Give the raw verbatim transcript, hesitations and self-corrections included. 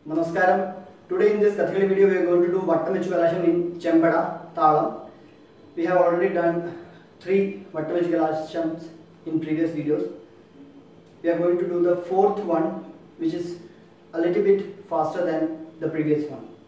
Namaskaram. Today in this Kathakali video we are going to do Vattamechu Kalasham in Chempada, Talam. We have already done three Vattamechu Kalashams in previous videos. We are going to do the fourth one, which is a little bit faster than the previous one.